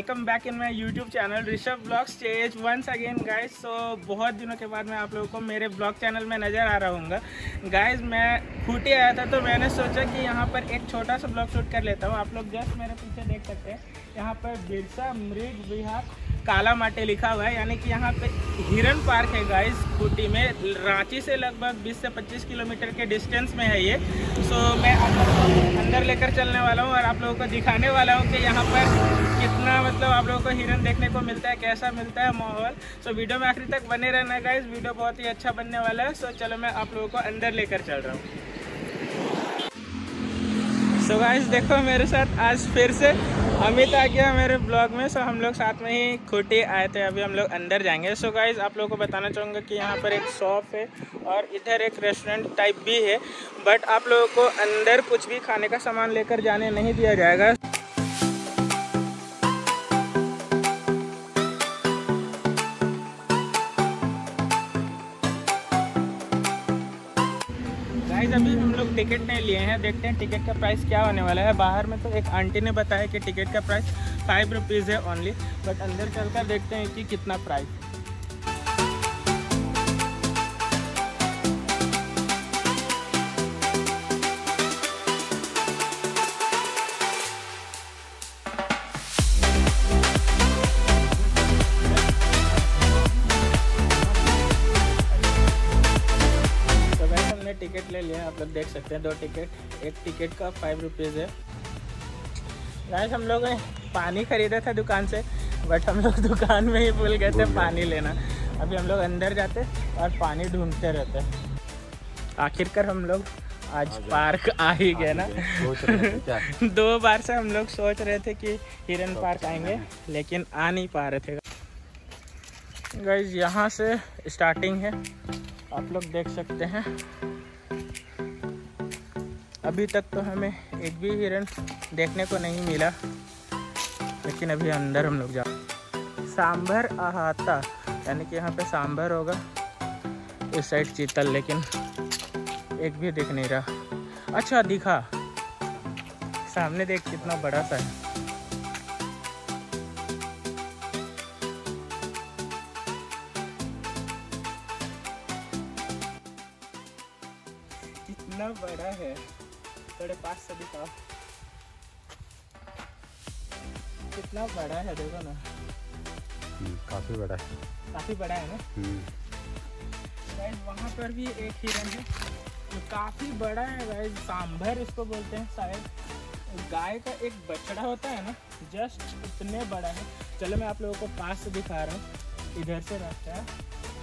Welcome back in my YouTube channel Rishabh blogs chase once again guys. So बहुत दिनों के बाद मैं आप लोगों को मेरे ब्लॉग चैनल में नज़र आ रहा हूँ गाइज। मैं खूटी आया था तो मैंने सोचा कि यहाँ पर एक छोटा सा ब्लॉग शूट कर लेता हूँ। आप लोग जस्ट मेरे पीछे देख सकते हैं, यहाँ पर बिरसा मृग विहार काला माटे लिखा हुआ है, यानी कि यहाँ पे हिरन पार्क है गाइस खूटी में। रांची से लगभग 20 से 25 किलोमीटर के डिस्टेंस में है ये। सो मैं आप लोगों को अंदर लेकर चलने वाला हूँ और आप लोगों को दिखाने वाला हूँ कि यहाँ पर कितना मतलब आप लोगों को हिरन देखने को मिलता है, कैसा मिलता है माहौल। सो वीडियो में आखिर तक बने रहना गाइस, वीडियो बहुत ही अच्छा बनने वाला है। सो चलो मैं आप लोगों को अंदर लेकर चल रहा हूँ। सो गाइस देखो मेरे साथ आज फिर से अमित आ गया मेरे ब्लॉग में। सो हम लोग साथ में ही खूटी आए थे, अभी हम लोग अंदर जाएंगे। सो गाइस आप लोगों को बताना चाहूँगा कि यहाँ पर एक शॉप है और इधर एक रेस्टोरेंट टाइप भी है, बट आप लोगों को अंदर कुछ भी खाने का सामान लेकर जाने नहीं दिया जाएगा। अभी हम लोग टिकट नहीं लिए हैं, देखते हैं टिकट का प्राइस क्या होने वाला है। बाहर में तो एक आंटी ने बताया कि टिकट का प्राइस 5 रुपीज़ है ओनली, बट अंदर चलकर देखते हैं कि कितना प्राइस। टिकट ले लिया, आप लोग देख सकते हैं 2 टिकट, एक टिकट का 5 रुपीज़ है। गाइस हम लोग पानी खरीदा था दुकान से, बट हम लोग दुकान में ही भूल गए थे पानी लेना। अभी हम लोग अंदर जाते और पानी ढूंढते रहते। आखिरकार हम लोग आज पार्क आ ही गए ना। 2 बार से हम लोग सोच रहे थे कि हिरन पार्क आएंगे, लेकिन आ नहीं पा रहे थे। गाइस यहाँ से स्टार्टिंग है, आप लोग देख सकते हैं। अभी तक तो हमें एक भी हिरन देखने को नहीं मिला, लेकिन अभी अंदर हम लोग जा। सांभर अहाता यानी कि यहाँ पे सांभर होगा, इस साइड चीतल, लेकिन एक भी दिख नहीं रहा। अच्छा दिखा, सामने देख कितना बड़ा सा है। कितना बड़ा है, थोड़े पास से दिखाओ कितना बड़ा है, देखो ना। काफी बड़ा है, काफी बड़ा है ना। गाइस वहाँ पर भी एक हिरन है जो काफी बड़ा है गाइस, सांभर इसको बोलते हैं शायद। गाय का एक बछड़ा होता है ना, जस्ट इतने बड़ा है। चलो मैं आप लोगों को पास से दिखा रहा हूँ, इधर से रास्ता है।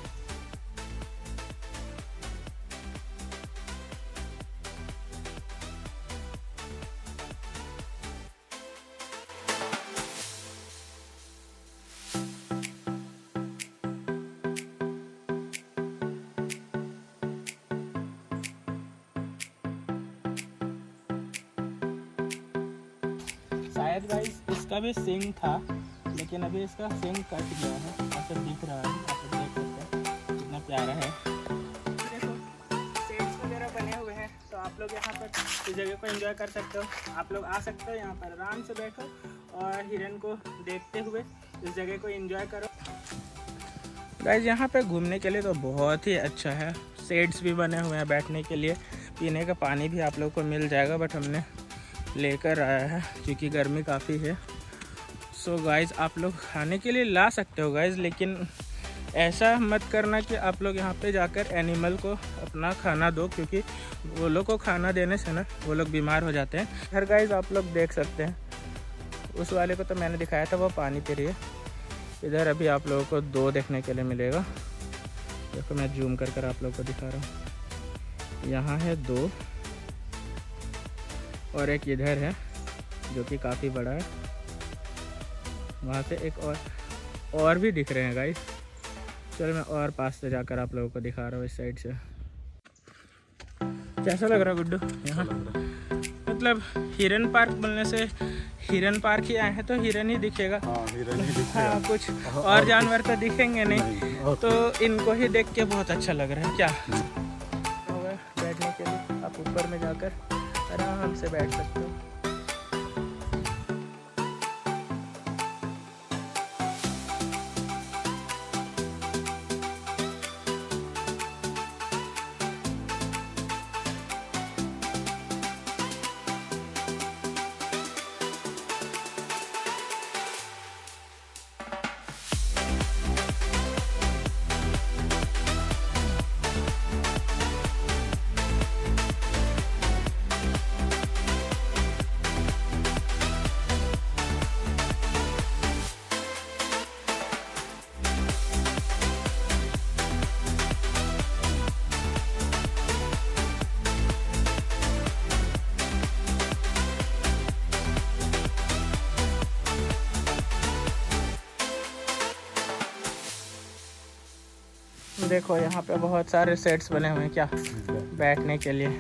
शायद गाइस इसका भी सिंग था, लेकिन अभी इसका सिंग कट गया है, ऐसा दिख रहा है। आप लोग देख सकते हैं कितना प्यारा है। देखो सेट्स वगैरह बने हुए हैं, तो आप लोग यहाँ पर इस जगह को एंजॉय कर सकते हो। आप लोग आ सकते हो यहाँ पर, आराम से बैठो और हिरन को देखते हुए इस जगह को एंजॉय करो। गाइस यहाँ पे घूमने के लिए तो बहुत ही अच्छा है, सेट्स भी बने हुए हैं बैठने के लिए, पीने का पानी भी आप लोग को मिल जाएगा, बट हमने लेकर आया है क्योंकि गर्मी काफ़ी है। सो गाइस आप लोग खाने के लिए ला सकते हो गाइस, लेकिन ऐसा मत करना कि आप लोग यहाँ पे जाकर एनिमल को अपना खाना दो, क्योंकि वो लोग को खाना देने से ना वो लोग बीमार हो जाते हैं। हर गाइस आप लोग देख सकते हैं, उस वाले को तो मैंने दिखाया था, वो पानी पी रही है। इधर अभी आप लोगों को 2 देखने के लिए मिलेगा। देखो मैं जूम कर आप लोगों को दिखा रहा हूँ, यहाँ है 2 और एक इधर है जो कि काफ़ी बड़ा है। वहाँ से एक और भी दिख रहे हैं गाइस। चलो मैं और पास से जाकर आप लोगों को दिखा रहा हूँ इस साइड से। कैसा लग रहा है गुड्डू यहाँ? मतलब हिरन पार्क बोलने से हिरन पार्क ही आए हैं तो हिरन ही दिखेगा। हाँ, हिरन ही दिखेगा। हाँ, कुछ और जानवर तो दिखेंगे नहीं। तो इनको ही देख के बहुत अच्छा लग रहा है। क्या होगा बैठने के लिए, आप ऊपर में जाकर आराम से बैठ सकते हो। देखो यहाँ पे बहुत सारे सेट्स बने हुए हैं क्या बैठने के लिए।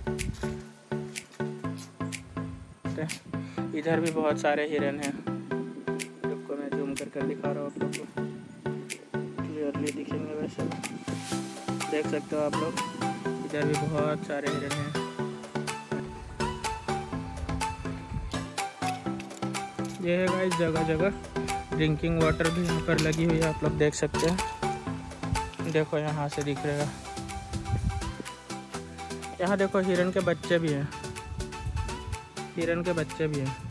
इधर भी बहुत सारे हिरन हैं। रुको मैं जूम कर दिखा रहा हूँ आप लोग को, क्लियरली दिखेंगे वैसे। देख सकते हो आप लोग, इधर भी बहुत सारे हिरन हैं। ये है गाइस जगह जगह ड्रिंकिंग वाटर भी यहाँ पर लगी हुई है, आप लोग देख सकते हैं। देखो यहाँ से दिख रहेगा। यहाँ देखो हिरन के बच्चे भी हैं, हिरन के बच्चे भी हैं।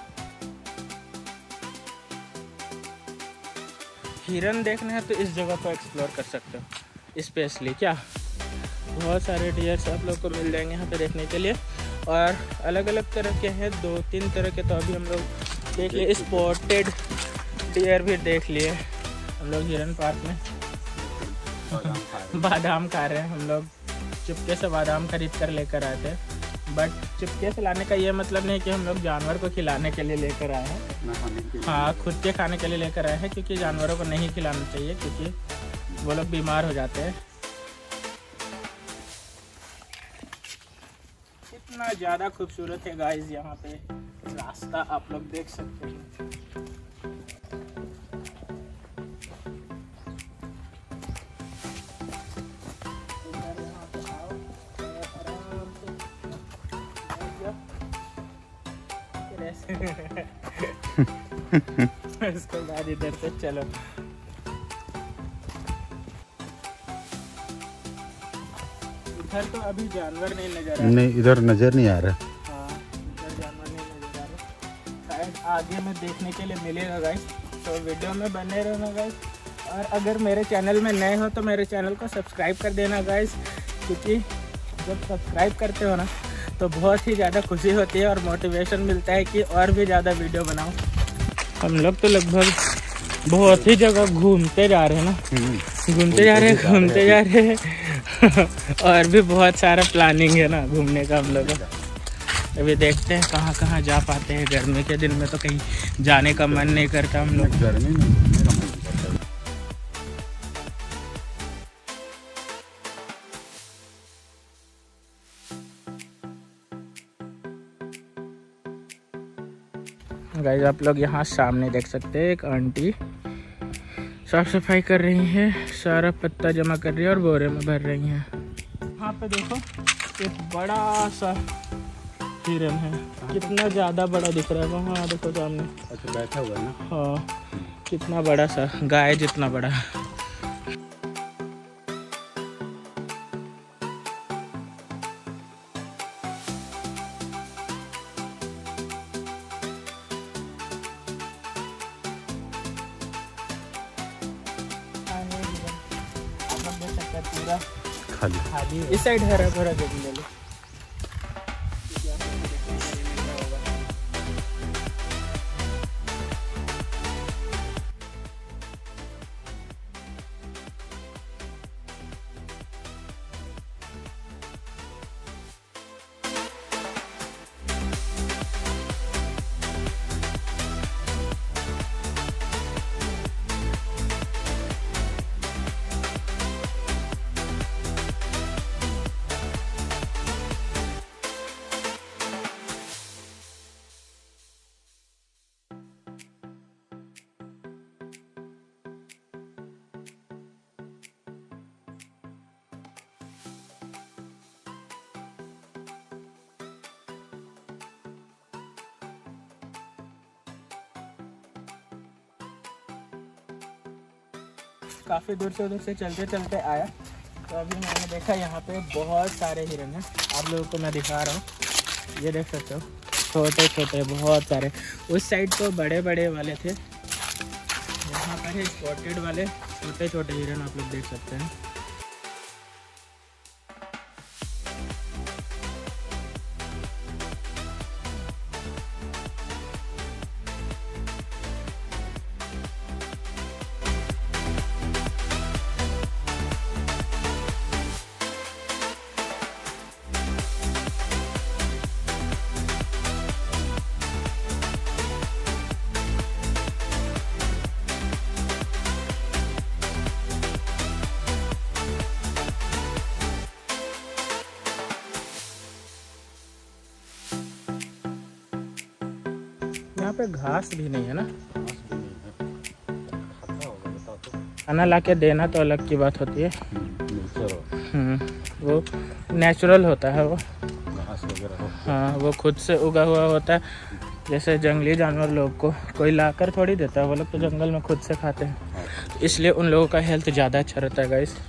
हिरन देखना है तो इस जगह को एक्सप्लोर कर सकते हो स्पेशली क्या। बहुत सारे डियर्स आप लोग को मिल जाएंगे यहाँ पे देखने के लिए, और अलग अलग तरह के हैं, 2-3 तरह के तो अभी हम लोग देख लिए। स्पॉटेड डियर भी देख लिए हम लोग हिरन पार्क में। बादाम खा रहे हैं हम लोग, चुपके से बादाम खरीद कर लेकर आए थे। बट चुपके से लाने का ये मतलब नहीं कि हम लोग जानवर को खिलाने के लिए लेकर आए हैं। हाँ, खुद के खाने के लिए लेकर आए हैं, क्योंकि जानवरों को नहीं खिलाना चाहिए क्योंकि वो लोग बीमार हो जाते हैं। इतना ज़्यादा खूबसूरत है गाइस यहाँ पे रास्ता, आप लोग देख सकते हैं। इसके बाद इधर से चलो। इधर तो अभी जानवर नहीं नजर आ रहा। नहीं, इधर नजर नहीं आ रहा। हाँ, इधर जानवर नहीं नजर आ रहा। शायद आगे में देखने के लिए मिलेगा गाइस, तो वीडियो में बने रहना गाइस। और अगर मेरे चैनल में नए हो तो मेरे चैनल को सब्सक्राइब कर देना गाइस, क्योंकि जब सब्सक्राइब करते हो ना तो बहुत ही ज़्यादा खुशी होती है और मोटिवेशन मिलता है कि और भी ज़्यादा वीडियो बनाओ। हम लोग तो लगभग बहुत ही जगह घूमते जा रहे हैं ना, घूमते जा रहे हैं और भी बहुत सारा प्लानिंग है ना घूमने का हम लोग। अभी देखते हैं कहाँ कहाँ जा पाते हैं। गर्मी के दिन में तो कहीं जाने का मन नहीं करता हम लोग। गर्मी में घूमने का मन करता है। गाइस आप लोग यहाँ सामने देख सकते हैं, एक आंटी साफ सफाई कर रही है, सारा पत्ता जमा कर रही है और बोरे में भर रही हैं। यहाँ पे देखो एक बड़ा सा हिरन है, कितना ज़्यादा बड़ा दिख रहा है। वहाँ देखो सामने, अच्छा बैठा हुआ है ना। हाँ, कितना बड़ा सा, गाय जितना बड़ा। पूरा खाली, इस साइड हरा भरा जंगल है। काफ़ी दूर से उधर से चलते चलते आया तो अभी मैंने देखा यहाँ पे बहुत सारे हिरन हैं। आप लोगों को मैं दिखा रहा हूँ, ये देख सकते हो, छोटे छोटे बहुत सारे। उस साइड तो बड़े बड़े वाले थे, यहाँ पर है स्पॉटेड वाले छोटे छोटे हिरन, आप लोग देख सकते हैं। पे घास भी नहीं है ना। घास भी नहीं है। खाता होगा बता तो। खाना ला के देना तो अलग की बात होती है। नेचर वो नेचुरल होता है वो। घास वगैरह हो। हाँ, वो खुद से उगा हुआ होता है। जैसे जंगली जानवर लोग को कोई लाकर थोड़ी देता है, वो लोग तो जंगल में खुद से खाते हैं, इसलिए उन लोगों का हेल्थ ज़्यादा अच्छा रहता है गाइस।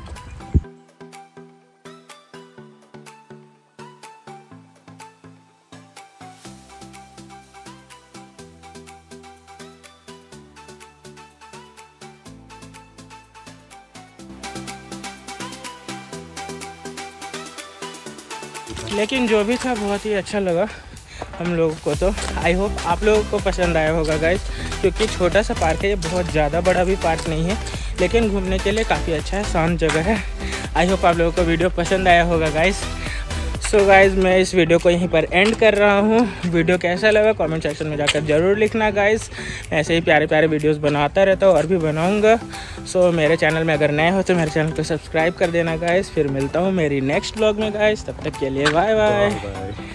लेकिन जो भी था बहुत ही अच्छा लगा हम लोगों को। तो आई होप आप लोगों को पसंद आया होगा गाइस, क्योंकि छोटा सा पार्क है ये, बहुत ज़्यादा बड़ा भी पार्क नहीं है, लेकिन घूमने के लिए काफ़ी अच्छा है, शांत जगह है। आई होप आप लोगों को वीडियो पसंद आया होगा गाइस। सो गाइस मैं इस वीडियो को यहीं पर एंड कर रहा हूँ। वीडियो कैसा लगा कमेंट सेक्शन में जाकर ज़रूर लिखना गाइस। ऐसे ही प्यारे प्यारे वीडियोस बनाता रहता हूँ और भी बनाऊँगा। सो मेरे चैनल में अगर नए हो तो मेरे चैनल को सब्सक्राइब कर देना गाइस। फिर मिलता हूँ मेरी नेक्स्ट व्लॉग में गाइस, तब तक के लिए बाय बाय।